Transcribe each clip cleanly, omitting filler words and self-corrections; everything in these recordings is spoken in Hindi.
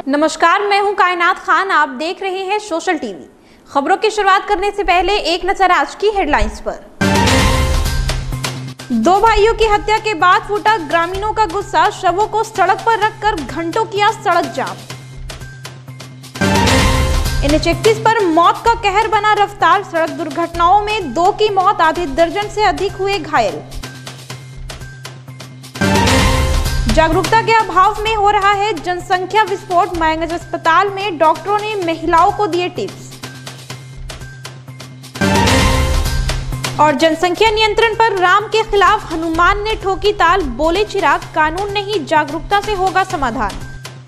नमस्कार, मैं हूं कायनात खान। आप देख रहे हैं सोशल टीवी। खबरों की शुरुआत करने से पहले एक नजर आज की हेडलाइंस पर। दो भाइयों की हत्या के बाद फूटा ग्रामीणों का गुस्सा, शवों को सड़क पर रखकर घंटों किया सड़क जाम। NH-31 पर मौत का कहर बना रफ्तार, सड़क दुर्घटनाओं में 2 की मौत, आधे दर्जन से अधिक हुए घायल। जागरूकता के अभाव में हो रहा है जनसंख्या विस्फोट, मायागंज अस्पताल में डॉक्टरों ने महिलाओं को दिए टिप्स। और जनसंख्या नियंत्रण पर राम के खिलाफ हनुमान ने ठोकी ताल, बोले चिराग कानून नहीं जागरूकता से होगा समाधान।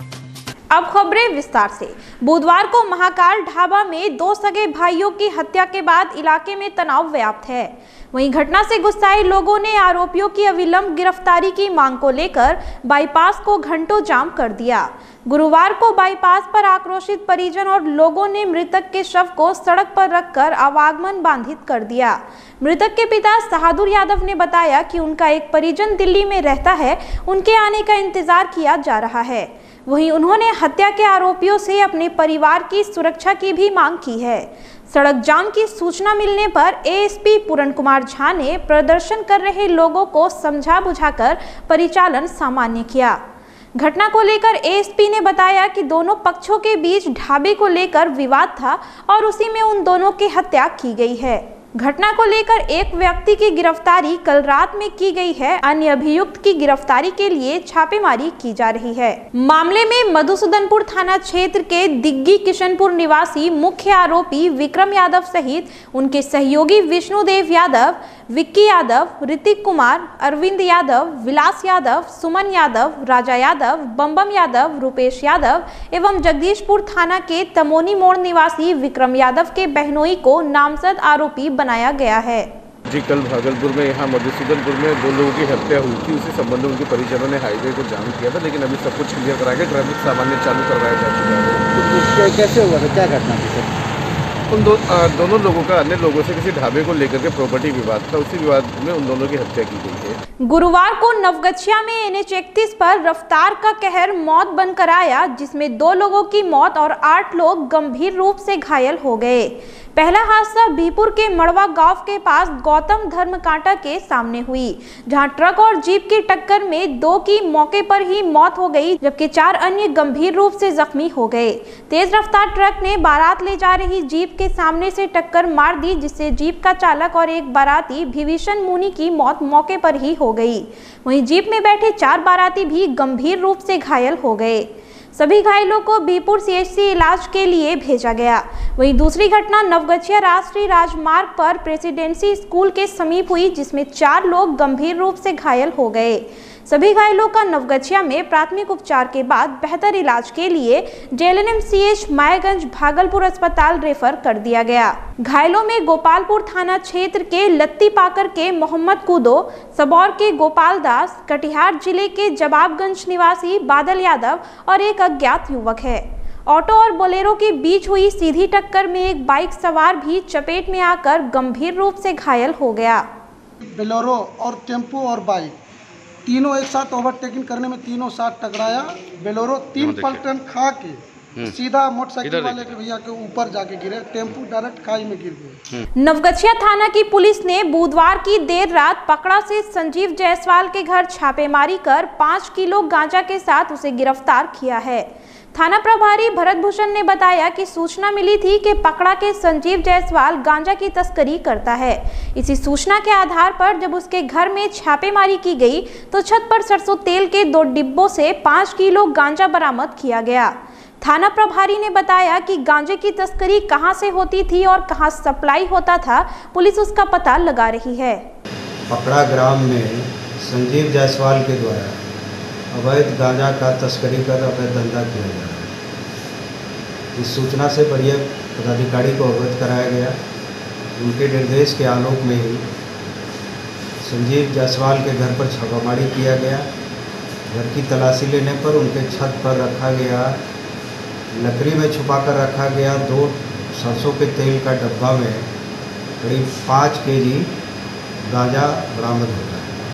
अब खबरें विस्तार से। बुधवार को महाकाल ढाबा में 2 सगे भाइयों की हत्या के बाद इलाके में तनाव व्याप्त है। वहीं घटना से गुस्साए लोगों ने आरोपियों की अविलंब गिरफ्तारी की मांग को लेकर बाईपास को घंटों जाम कर दिया। गुरुवार को बाईपास पर आक्रोशित परिजन और लोगों ने मृतक के शव को सड़क पर रखकर आवागमन बाधित कर दिया। मृतक के पिता बहादुर यादव ने बताया कि उनका एक परिजन दिल्ली में रहता है, उनके आने का इंतजार किया जा रहा है। वहीं उन्होंने हत्या के आरोपियों से अपने परिवार की सुरक्षा की भी मांग की है। सड़क जाम की सूचना मिलने पर ASP पूरण कुमार झा ने प्रदर्शन कर रहे लोगों को समझा बुझाकर परिचालन सामान्य किया। घटना को लेकर ASP ने बताया कि दोनों पक्षों के बीच ढाबे को लेकर विवाद था और उसी में उन दोनों की हत्या की गई है। घटना को लेकर एक व्यक्ति की गिरफ्तारी कल रात में की गई है। अन्य अभियुक्त की गिरफ्तारी के लिए छापेमारी की जा रही है। मामले में मधुसूदनपुर थाना क्षेत्र के दिग्गी किशनपुर निवासी मुख्य आरोपी विक्रम यादव सहित उनके सहयोगी विष्णुदेव यादव, विक्की यादव, ऋतिक कुमार, अरविंद यादव, विलास यादव, सुमन यादव, राजा यादव, बम्बम यादव, रुपेश यादव एवं जगदीशपुर थाना के तमोनी मोड़ निवासी विक्रम यादव के बहनोई को नामजद आरोपी बनाया गया है। जी, कल भागलपुर में यहाँ मधुसूदनपुर में 2 लोगों की हत्या हुई थी। उसी संबंध में उनके परिजनों ने हाईवे को जाम किया था, लेकिन अभी सब कुछ क्लियर करा के ट्रैफिक सामान्य चालू करवाया जा चुका है। कैसे हुआ था, क्या घटना थी सर? उन दोनों लोगों का अन्य लोगों से किसी ढाबे को लेकर के प्रॉपर्टी विवाद था, उसी विवाद में उन दोनों की हत्या की गई है। गुरुवार को नवगछिया में NH-31 पर रफ्तार का कहर मौत बनकर आया, जिसमें 2 लोगों की मौत और 8 लोग गंभीर रूप से घायल हो गए। पहला हादसा बीपुर के मड़वा गांव के पास गौतम धर्मकांटा के सामने हुई, जहां ट्रक और जीप की टक्कर में 2 की मौके पर ही मौत हो गई, जबकि 4 अन्य गंभीर रूप से जख्मी हो गए। तेज रफ्तार ट्रक ने बारात ले जा रही जीप के सामने से टक्कर मार दी, जिससे जीप का चालक और एक बाराती विभीषण मुनि की मौत मौके पर ही हो गई। वहीं जीप में बैठे 4 बाराती भी गंभीर रूप से घायल हो गए। सभी घायलों को बीपुर CHC इलाज के लिए भेजा गया। वहीं दूसरी घटना नवगछिया राष्ट्रीय राजमार्ग पर प्रेसिडेंसी स्कूल के समीप हुई, जिसमें 4 लोग गंभीर रूप से घायल हो गए। सभी घायलों का नवगछिया में प्राथमिक उपचार के बाद बेहतर इलाज के लिए JLNMCH मायागंज भागलपुर अस्पताल रेफर कर दिया गया। घायलों में गोपालपुर थाना क्षेत्र के लत्ती पाकर के मोहम्मद कूदो, सबौर के गोपाल दास, कटिहार जिले के जवाबगंज निवासी बादल यादव और एक अज्ञात युवक है। ऑटो और बोलेरो के बीच हुई सीधी टक्कर में एक बाइक सवार भी चपेट में आकर गंभीर रूप से घायल हो गया। बोलेरो और टेम्पो और बाइक तीनों एक साथ ओवरटेकिंग करने में तीनों साथ टकराया। बोलेरो 3 पलटन खा के सीधा मोटरसाइकिल वाले के भैया के ऊपर जाके गिरे, टेम्पो डायरेक्ट खाई में गिर गए। नवगछिया थाना की पुलिस ने बुधवार की देर रात पकड़ा से संजीव जायसवाल के घर छापेमारी कर 5 किलो गांजा के साथ उसे गिरफ्तार किया है। थाना प्रभारी भरत भूषण ने बताया कि सूचना मिली थी कि पकड़ा के संजीव जायसवाल गांजा की तस्करी करता है। इसी सूचना के आधार पर जब उसके घर में छापेमारी की गई तो छत पर सरसों तेल के 2 डिब्बों से 5 किलो गांजा बरामद किया गया। थाना प्रभारी ने बताया कि गांजे की तस्करी कहां से होती थी और कहां सप्लाई होता था, पुलिस उसका पता लगा रही है। पकड़ा ग्राम में संजीव जायसवाल के द्वारा अवैध गांजा का तस्करी कर अवैध धंधा किया जा रहा है। इस सूचना से बढ़िया पदाधिकारी को अवगत कराया गया। उनके निर्देश के आलोक में ही संजीव जायसवाल के घर पर छापामारी किया गया। घर की तलाशी लेने पर उनके छत पर रखा गया, लकड़ी में छुपाकर रखा गया 2 सरसों के तेल का डब्बा में करीब 5 केजी गांजा बरामद होता है।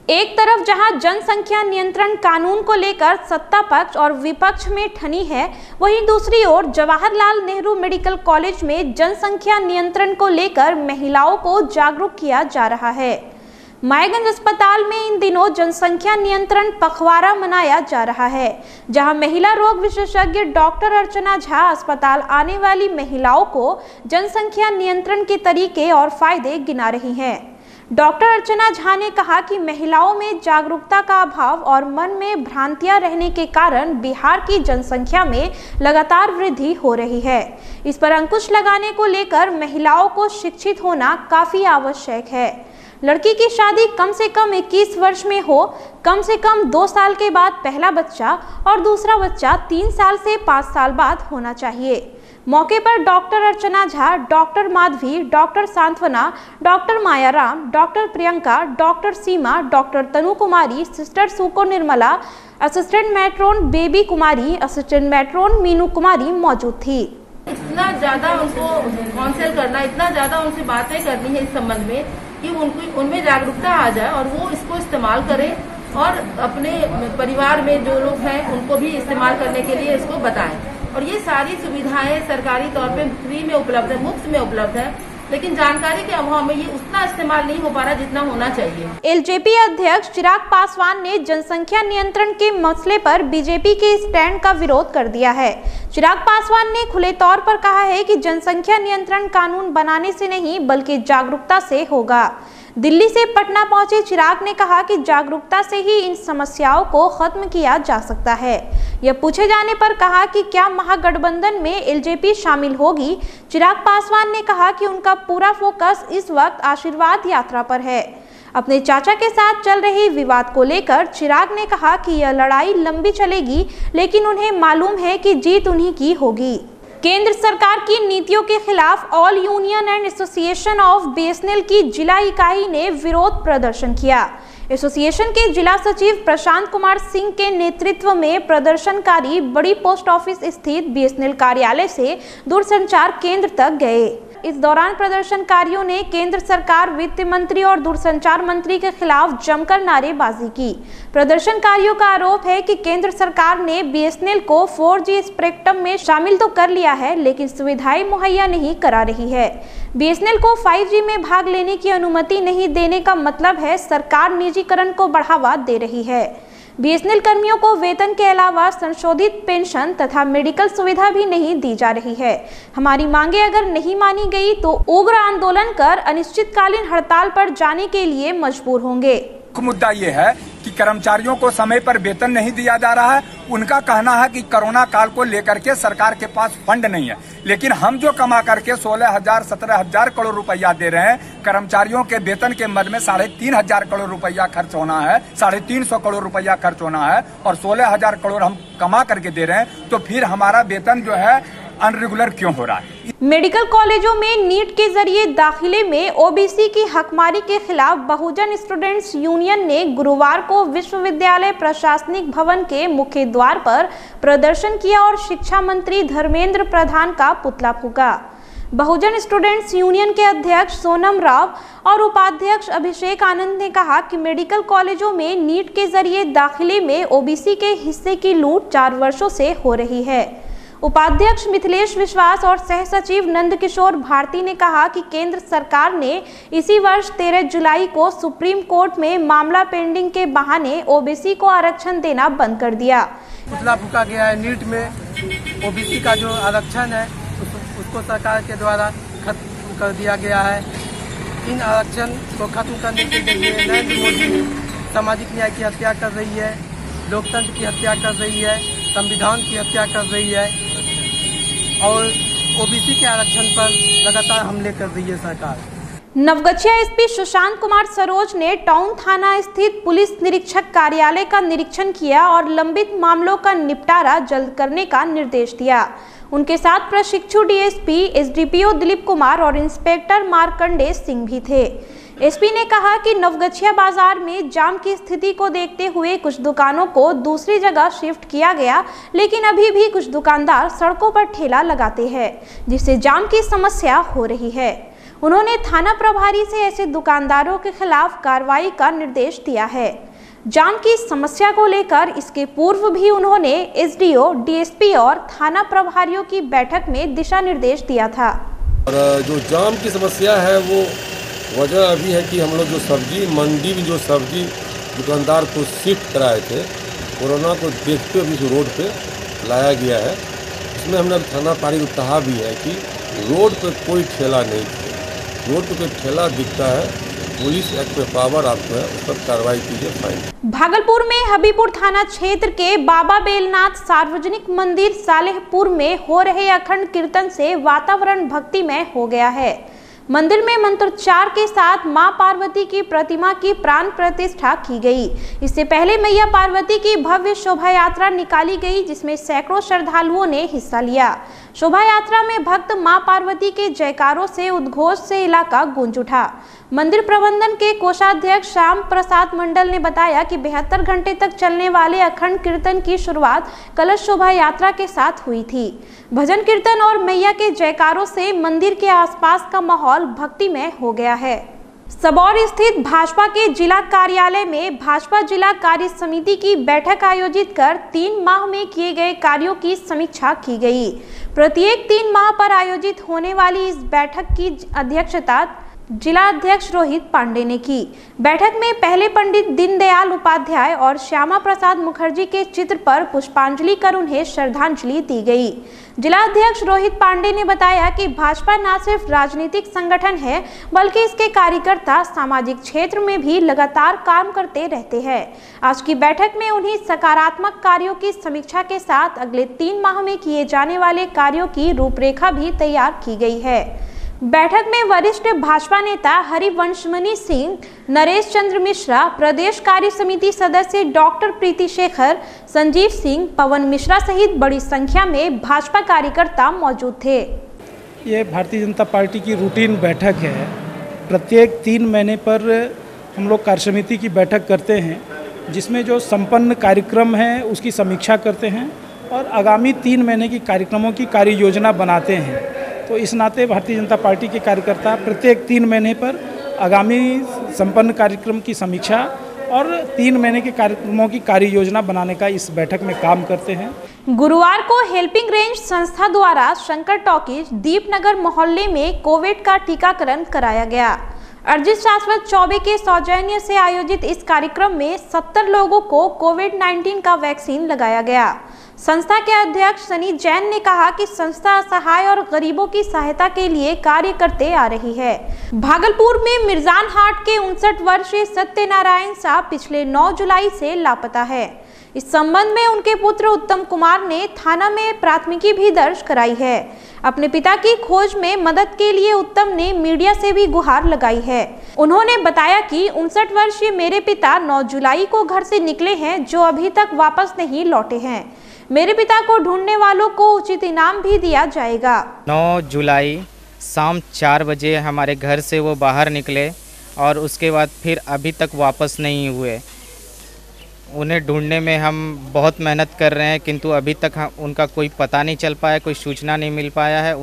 एक तरफ जहां जनसंख्या नियंत्रण कानून को लेकर सत्ता पक्ष और विपक्ष में ठनी है, वहीं दूसरी ओर जवाहरलाल नेहरू मेडिकल कॉलेज में जनसंख्या नियंत्रण को लेकर महिलाओं को जागरूक किया जा रहा है। मायागंज अस्पताल में इन दिनों जनसंख्या नियंत्रण पखवाड़ा मनाया जा रहा है, जहां महिला रोग विशेषज्ञ डॉक्टर अर्चना झा अस्पताल आने वाली महिलाओं को जनसंख्या नियंत्रण के तरीके और फायदे गिना रही हैं। डॉक्टर अर्चना झा ने कहा कि महिलाओं में जागरूकता का अभाव और मन में भ्रांतियां रहने के कारण बिहार की जनसंख्या में लगातार वृद्धि हो रही है। इस पर अंकुश लगाने को लेकर महिलाओं को शिक्षित होना काफी आवश्यक है। लड़की की शादी कम से कम 21 वर्ष में हो, कम से कम 2 साल के बाद पहला बच्चा और दूसरा बच्चा 3 साल से 5 साल बाद होना चाहिए। मौके पर doctor Archana Jha, doctor Madhavi, doctor Santwana, doctor Mayaram, doctor Priyanka, doctor Seema, doctor Tanu Kumari, sister Suko Nirmala, assistant matron Baby Kumari, assistant matron Meenu Kumari मौजूद थी। इतना ज्यादा उनको काउंसिल करना, इतना ज्यादा उनसे बातें करनी है इस संबंध में कि उनमें जागरूकता आ जाए और वो इसको इस्तेमाल करें और अपने परिवार में जो लोग हैं उनको भी इस्तेमाल करने के लिए इसको बताएं। और ये सारी सुविधाएं सरकारी तौर पे फ्री में उपलब्ध है, मुफ्त में उपलब्ध है, लेकिन जानकारी के अभाव में ये उतना इस्तेमाल नहीं हो पा रहा जितना होना चाहिए। एलजेपी अध्यक्ष चिराग पासवान ने जनसंख्या नियंत्रण के मसले पर बीजेपी के स्टैंड का विरोध कर दिया है। चिराग पासवान ने खुले तौर पर कहा है कि जनसंख्या नियंत्रण कानून बनाने से नहीं बल्कि जागरूकता से होगा। दिल्ली से पटना पहुंचे चिराग ने कहा कि जागरूकता से ही इन समस्याओं को खत्म किया जा सकता है। यह पूछे जाने पर कहा कि क्या महागठबंधन में एलजेपी शामिल होगी, चिराग पासवान ने कहा कि उनका पूरा फोकस इस वक्त आशीर्वाद यात्रा पर है। अपने चाचा के साथ चल रहे विवाद को लेकर चिराग ने कहा कि यह लड़ाई लंबी चलेगी, लेकिन उन्हें मालूम है कि जीत उन्हीं की होगी। केंद्र सरकार की नीतियों के खिलाफ all union and association of BSNL की जिला इकाई ने विरोध प्रदर्शन किया। एसोसिएशन के जिला सचिव प्रशांत कुमार सिंह के नेतृत्व में प्रदर्शनकारी बड़ी पोस्ट ऑफिस स्थित बीएसएनएल कार्यालय से दूरसंचार केंद्र तक गए। इस दौरान प्रदर्शनकारियों ने केंद्र सरकार, वित्त मंत्री और दूरसंचार मंत्री के खिलाफ जमकर नारेबाजी की। प्रदर्शनकारियों का आरोप है कि केंद्र सरकार ने बीएसएनएल को 4G स्पेक्ट्रम में शामिल तो कर लिया है, लेकिन सुविधाएं मुहैया नहीं करा रही है। बीएसएनएल को 5G में भाग लेने की अनुमति नहीं देने का मतलब है सरकार निजीकरण को बढ़ावा दे रही है। बीएसएनएल कर्मियों को वेतन के अलावा संशोधित पेंशन तथा मेडिकल सुविधा भी नहीं दी जा रही है। हमारी मांगे अगर नहीं मानी गई तो उग्र आंदोलन कर अनिश्चितकालीन हड़ताल पर जाने के लिए मजबूर होंगे। मुद्दा ये है कि कर्मचारियों को समय पर वेतन नहीं दिया जा रहा है। उनका कहना है कि कोरोना काल को लेकर के सरकार के पास फंड नहीं है, लेकिन हम जो कमा करके 16,000-17,000 करोड़ रुपया दे रहे हैं, कर्मचारियों के वेतन के मद में 3,500 करोड़ रुपया खर्च होना है, 350 करोड़ रुपया खर्च होना है और 16,000 करोड़ हम कमा करके दे रहे हैं, तो फिर हमारा वेतन जो है अनरेगुलर क्यों हो रहा है? मेडिकल कॉलेजों में नीट के जरिए दाखिले में ओबीसी की हकमारी के खिलाफ बहुजन स्टूडेंट्स यूनियन ने गुरुवार को विश्वविद्यालय प्रशासनिक भवन के मुख्य द्वार पर प्रदर्शन किया और शिक्षा मंत्री धर्मेंद्र प्रधान का पुतला फूंका। बहुजन स्टूडेंट्स यूनियन के अध्यक्ष सोनम राव और उपाध्यक्ष अभिषेक आनंद ने कहा कि मेडिकल कॉलेजों में नीट के जरिए दाखिले में ओबीसी के हिस्से की लूट 4 वर्षों से हो रही है। उपाध्यक्ष मिथिलेश विश्वास और सह सचिव नंदकिशोर भारती ने कहा कि केंद्र सरकार ने इसी वर्ष 13 जुलाई को सुप्रीम कोर्ट में मामला पेंडिंग के बहाने ओबीसी को आरक्षण देना बंद कर दिया। पुतला फूंका गया है। नीट में ओबीसी का जो आरक्षण है उसको सरकार के द्वारा खत्म कर दिया गया है। इन आरक्षण को खत्म करने के लिए नरेंद्र मोदी सामाजिक न्याय की हत्या कर रही है, लोकतंत्र की हत्या कर रही है, संविधान की हत्या कर रही है और ओबीसी के आरक्षण पर लगातार हमले कर रही है सरकार। नवगछिया एसपी सुशांत कुमार सरोज ने टाउन थाना स्थित पुलिस निरीक्षक कार्यालय का निरीक्षण किया और लंबित मामलों का निपटारा जल्द करने का निर्देश दिया। उनके साथ प्रशिक्षु डीएसपी, एसडीपीओ दिलीप कुमार और इंस्पेक्टर मार्कंडेय सिंह भी थे। एसपी ने कहा कि नवगछिया बाजार में जाम की स्थिति को देखते हुए कुछ दुकानों को दूसरी जगह शिफ्ट किया गया, लेकिन अभी भी कुछ दुकानदार सड़कों पर ठेला लगाते हैं, जिससे जाम की समस्या हो रही है। उन्होंने थाना प्रभारी से ऐसे दुकानदारों के खिलाफ कार्रवाई का निर्देश दिया है। जाम की समस्या को लेकर इसके पूर्व भी उन्होंने एसडीओ, डीएसपी और थाना प्रभारियों की बैठक में दिशा निर्देश दिया था। और जो जाम की समस्या है वो वजह अभी है कि हम लोग जो सब्जी मंडी में जो सब्जी दुकानदार को शिफ्ट कराए थे, कोरोना को देखते हुए जो रोड पे लाया गया है, इसमें हमने थाना प्रभारी को कहा भी है कि रोड पे कोई ठेला नहीं है। रोड पे कोई ठेला दिखता है, पुलिस एक्ट में पावर आपको है, उस पर कार्रवाई कीजिए, फाइन। भागलपुर में हबीबपुर थाना क्षेत्र के बाबा बेलनाथ सार्वजनिक मंदिर सालेहपुर में हो रहे अखंड कीर्तन से वातावरण भक्तिमय हो गया है। मंदिर में मंत्रोच्चार के साथ मां पार्वती की प्रतिमा की प्राण प्रतिष्ठा की गई। इससे पहले मैया पार्वती की भव्य शोभा यात्रा निकाली गई, जिसमें सैकड़ों श्रद्धालुओं ने हिस्सा लिया। शोभा यात्रा में भक्त मां पार्वती के जयकारों से उद्घोष से इलाका गूंज उठा। मंदिर प्रबंधन के कोषाध्यक्ष श्याम प्रसाद मंडल ने बताया कि 72 घंटे तक चलने वाले अखंड कीर्तन की शुरुआत कलश शोभा यात्रा के साथ हुई थी। भजन कीर्तन और मैया के जयकारों से मंदिर के आसपास का माहौल भक्तिमय हो गया है। सबौर स्थित भाजपा के जिला कार्यालय में भाजपा जिला कार्य समिति की बैठक आयोजित कर 3 माह में किए गए कार्यों की समीक्षा की गई। प्रत्येक 3 माह पर आयोजित होने वाली इस बैठक की अध्यक्षता जिला अध्यक्ष रोहित पांडे ने की। बैठक में पहले पंडित दीनदयाल उपाध्याय और श्यामा प्रसाद मुखर्जी के चित्र पर पुष्पांजलि कर उन्हें श्रद्धांजलि दी गई। जिला अध्यक्ष रोहित पांडे ने बताया कि भाजपा न सिर्फ राजनीतिक संगठन है, बल्कि इसके कार्यकर्ता सामाजिक क्षेत्र में भी लगातार काम करते रहते हैं। आज की बैठक में उन्हीं सकारात्मक कार्यों की समीक्षा के साथ अगले 3 माह में किए जाने वाले कार्यों की रूपरेखा भी तैयार की गई है। बैठक में वरिष्ठ भाजपा नेता हरिवंशमणि सिंह, नरेश चंद्र मिश्रा, प्रदेश कार्य समिति सदस्य डॉक्टर प्रीति शेखर, संजीव सिंह, पवन मिश्रा सहित बड़ी संख्या में भाजपा कार्यकर्ता मौजूद थे। ये भारतीय जनता पार्टी की रूटीन बैठक है। प्रत्येक 3 महीने पर हम लोग कार्य समिति की बैठक करते हैं, जिसमें जो संपन्न कार्यक्रम है उसकी समीक्षा करते हैं और आगामी 3 महीने की कार्यक्रमों की कार्य योजना बनाते हैं। तो इस नाते भारतीय जनता पार्टी के कार्यकर्ता प्रत्येक 3 महीने पर आगामी संपन्न कार्यक्रम की समीक्षा और 3 महीने के कार्यक्रमों की कार्य योजना बनाने का इस बैठक में काम करते हैं। गुरुवार को हेल्पिंग रेंज संस्था द्वारा शंकर टॉकीज दीपनगर मोहल्ले में कोविड का टीकाकरण कराया गया। अर्जित शाश्वत चौबे के सौजन्य से आयोजित इस कार्यक्रम में 70 लोगों को कोविड-19 का वैक्सीन लगाया गया। संस्था के अध्यक्ष सनी जैन ने कहा कि संस्था असहाय और गरीबों की सहायता के लिए कार्य करते आ रही है। भागलपुर में मिर्जान हाट के 59 वर्षीय सत्यनारायण शाह पिछले 9 जुलाई से लापता है। इस संबंध में उनके पुत्र उत्तम कुमार ने थाना में प्राथमिकी भी दर्ज कराई है। अपने पिता की खोज में मदद के लिए उत्तम ने मीडिया से भी गुहार लगाई है। उन्होंने बताया कि 59 वर्षीय मेरे पिता 9 जुलाई को घर से निकले हैं, जो अभी तक वापस नहीं लौटे हैं। मेरे पिता को ढूंढने वालों को उचित इनाम भी दिया जाएगा। 9 जुलाई शाम 4 बजे हमारे घर से वो बाहर निकले और उसके बाद फिर अभी तक वापस नहीं हुए। उन्हें ढूंढने में हम बहुत मेहनत कर रहे हैं, किंतु अभी तक उनका कोई पता नहीं चल पाया, कोई सूचना नहीं मिल पाया है।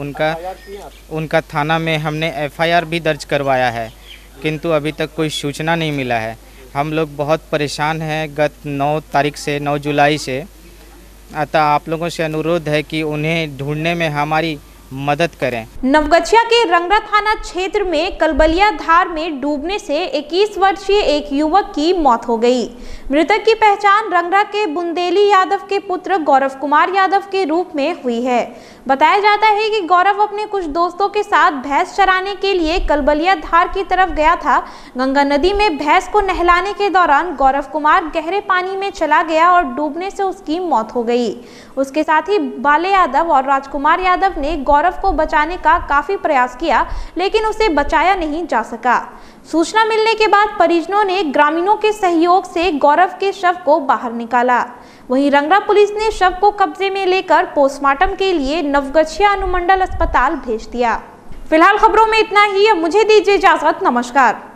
उनका थाना में हमने FIR भी दर्ज करवाया है, किंतु अभी तक कोई सूचना नहीं मिला है। हम लोग बहुत परेशान हैं गत 9 तारीख से, 9 जुलाई से। अतः आप लोगों से अनुरोध है कि उन्हें ढूंढने में हमारी मदद करें। नवगछिया के रंगरा थाना क्षेत्र में कलबलिया धार में डूबने से 21 वर्षीय एक युवक की मौत हो गई। मृतक की पहचान रंगरा के बुंदेली यादव के पुत्र गौरव कुमार यादव के रूप में हुई है। बताया जाता है कि गौरव अपने कुछ दोस्तों के साथ भैंस चराने के लिए कलबलिया धार की तरफ गया था। गंगा नदी में भैंस को नहलाने के दौरान गौरव कुमार गहरे पानी में चला गया और डूबने से उसकी मौत हो गई। उसके साथ ही बाले यादव और राजकुमार यादव ने गौरव को बचाने का काफी प्रयास किया, लेकिन उसे बचाया नहीं जा सका। सूचना मिलने के बाद परिजनों ने ग्रामीणों के सहयोग से गौरव के शव को बाहर निकाला। वहीं रंगरा पुलिस ने शव को कब्जे में लेकर पोस्टमार्टम के लिए नवगछिया अनुमंडल अस्पताल भेज दिया। फिलहाल खबरों में इतना ही। अब मुझे दीजिए इजाजत। नमस्कार।